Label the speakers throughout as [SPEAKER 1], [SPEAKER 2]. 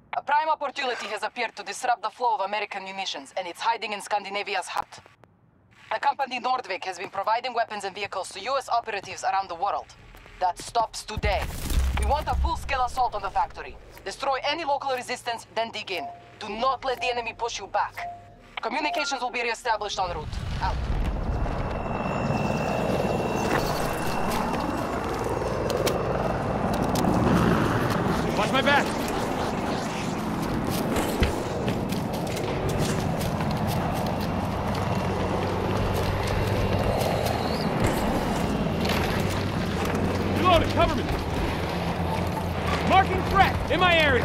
[SPEAKER 1] A prime opportunity has appeared to disrupt the flow of American munitions, and it's hiding in Scandinavia's heart. The company Nordvik has been providing weapons and vehicles to US operatives around the world. That stops today. We want a full-scale assault on the factory. Destroy any local resistance, then dig in. Do not let the enemy push you back. Communications will be re-established en route. Out.
[SPEAKER 2] Watch my back! Reloading, cover me! Marking threat in my area!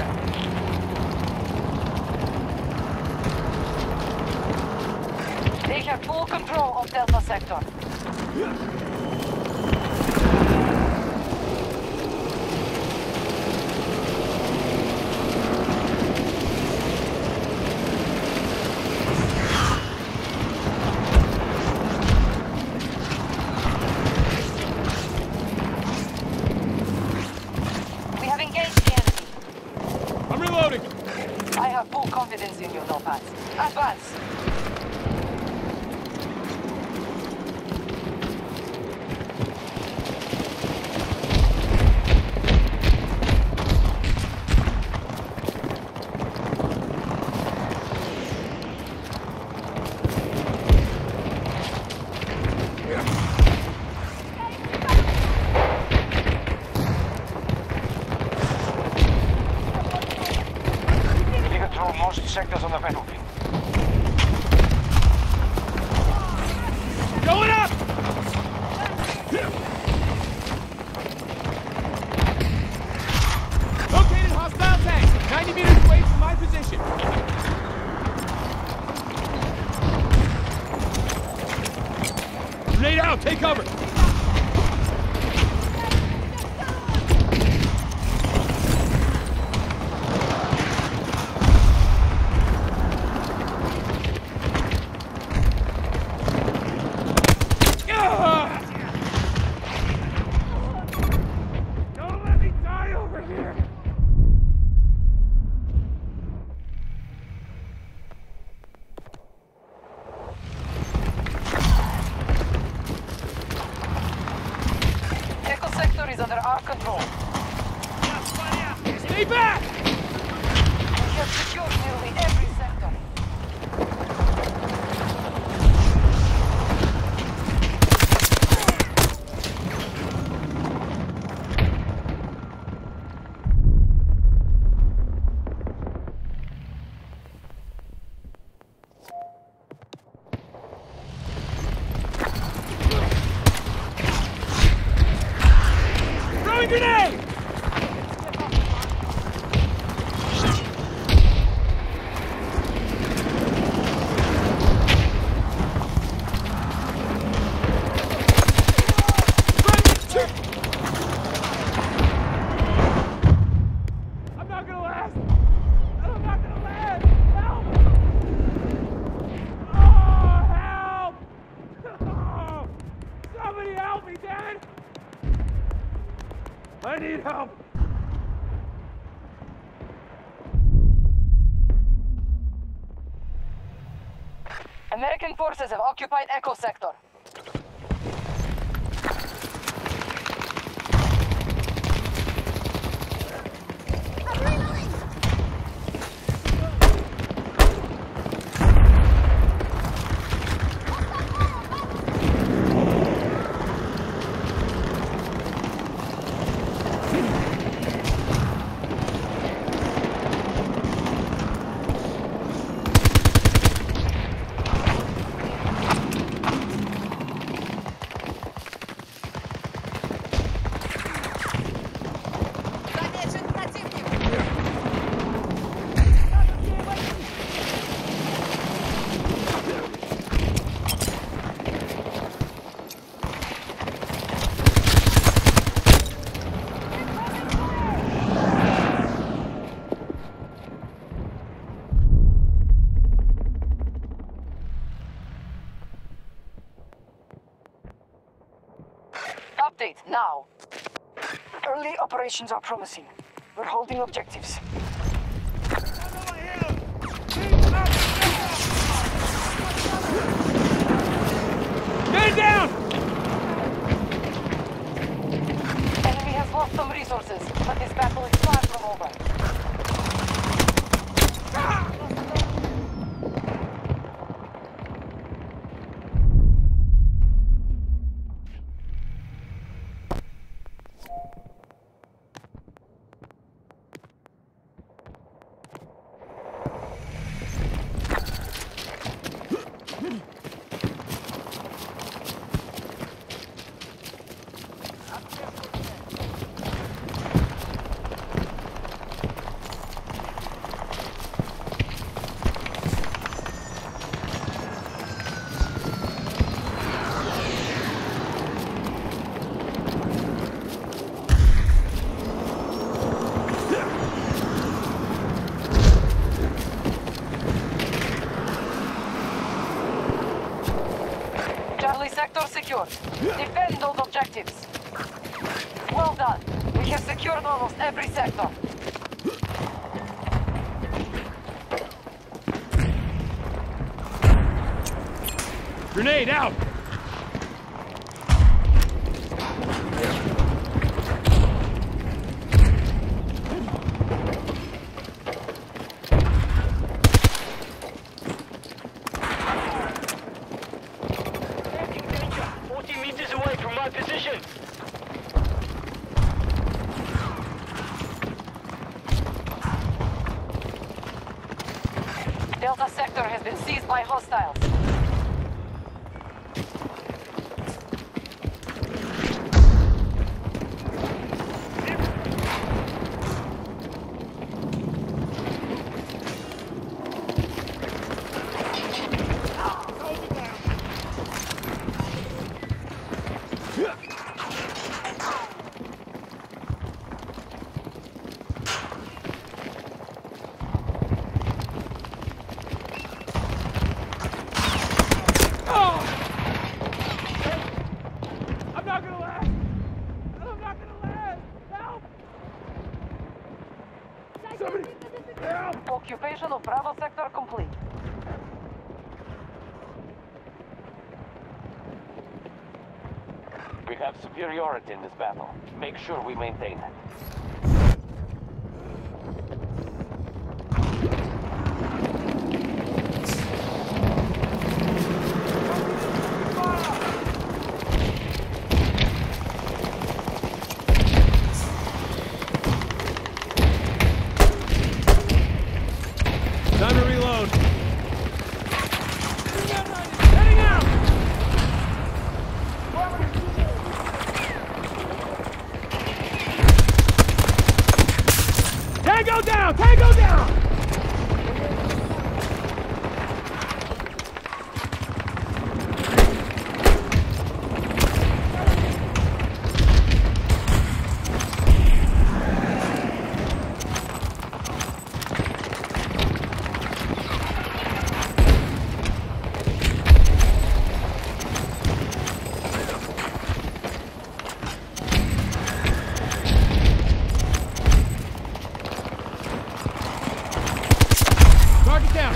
[SPEAKER 1] They have full control of Delta Sector. We have engaged the enemy.
[SPEAKER 2] I'm reloading!
[SPEAKER 1] I have full confidence in you, Lopez. Advance!
[SPEAKER 3] We control most sectors on the battlefield.
[SPEAKER 2] Going up! Located hostile tanks, 90 meters away from my position. Grenade out, take cover! Don't let me die over here!
[SPEAKER 1] Echo Sector is under our control.
[SPEAKER 2] Stay back!
[SPEAKER 1] We have secured nearly every sector.
[SPEAKER 2] Throwing grenade! I'm not gonna last! I'm not gonna land! Help! Oh, help! Oh, somebody help me, damn it! I need help!
[SPEAKER 1] American forces have occupied Echo Sector. Update now. Early operations are promising. We're holding objectives.
[SPEAKER 2] Man down!
[SPEAKER 1] Enemy has lost some resources, but this battle is far from over. Charlie sector secure. Defend those objectives. Well done. We have secured almost every sector.
[SPEAKER 2] Grenade out!
[SPEAKER 1] Delta sector has been seized by hostiles. Occupation of Bravo sector complete.
[SPEAKER 3] We have superiority in this battle. Make sure we maintain it.
[SPEAKER 2] Time to reload. Heading out! Tango down! Tango down! Target down!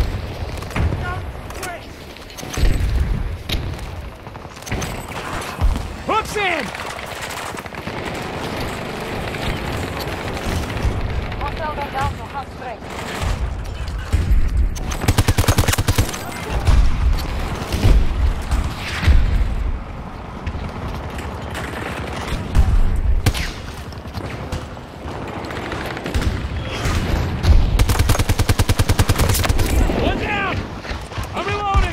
[SPEAKER 2] Hooks in!
[SPEAKER 1] Hostile gun down to half strength.
[SPEAKER 2] One down! I'm reloading!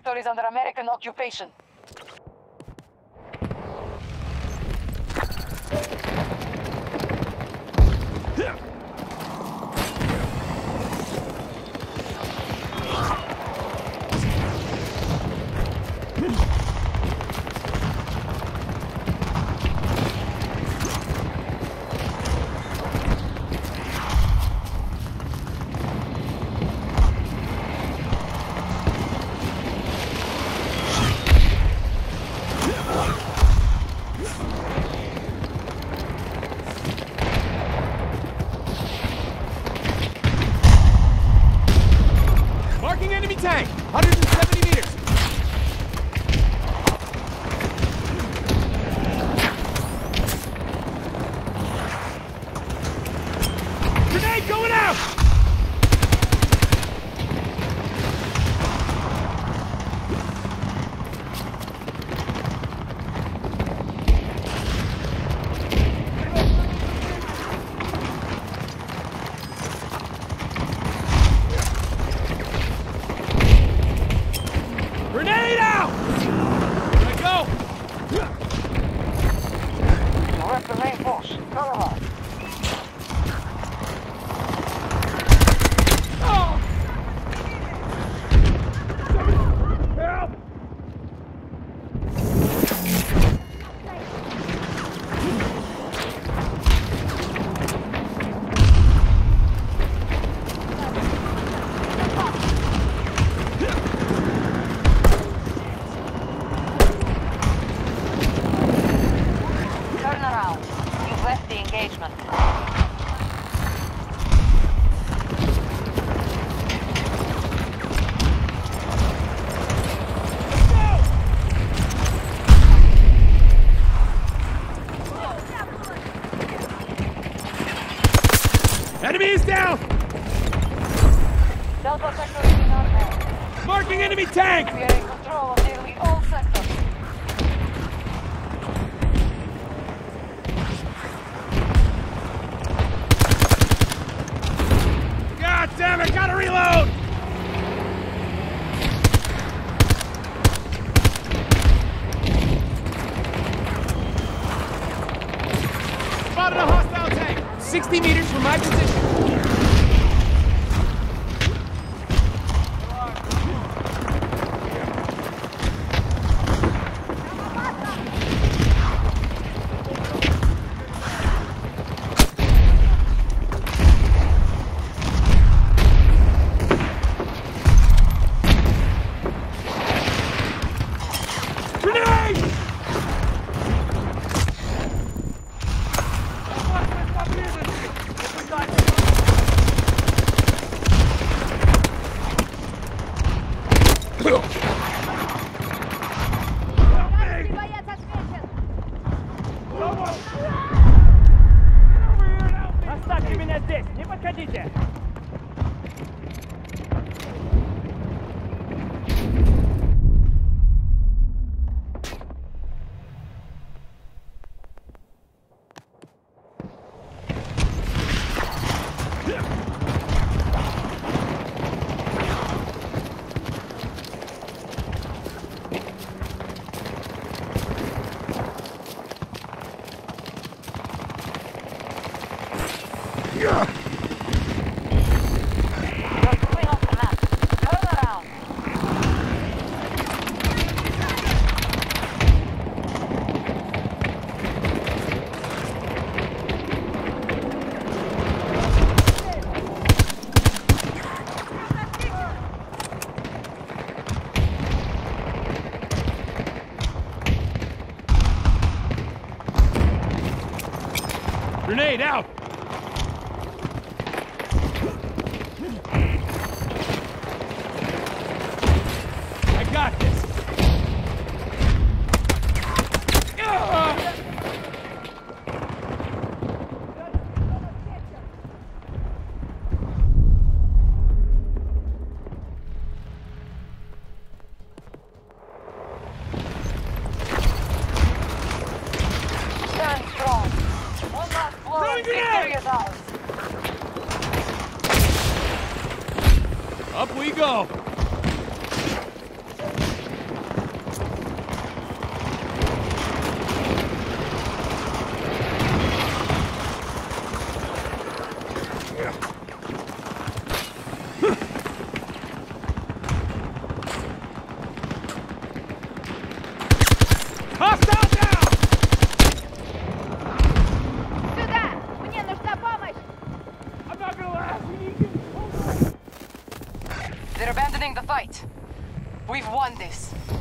[SPEAKER 1] sector is under American occupation.
[SPEAKER 2] Marking enemy tank! 170 meters! Grenade going out! Grenade out! Let go!
[SPEAKER 3] We're at the main force. Cover her.
[SPEAKER 2] Oh! Help!
[SPEAKER 4] Turn around. You've left the engagement.
[SPEAKER 2] Enemy is down!
[SPEAKER 4] Delta sector is in our hands.
[SPEAKER 2] Marking enemy tank!
[SPEAKER 4] We are in control of nearly all sectors.
[SPEAKER 2] God damn it, gotta reload! Spotted a hostile tank! 60 meters from my position. Grenade! Оставьте меня здесь! Не подходите!
[SPEAKER 4] You're moving off the map. Turn around.
[SPEAKER 2] Grenade out! I got this!
[SPEAKER 4] Stand strong. One last blow and victory is ours.
[SPEAKER 2] Up we go!
[SPEAKER 1] abandoning the fight. We've won this.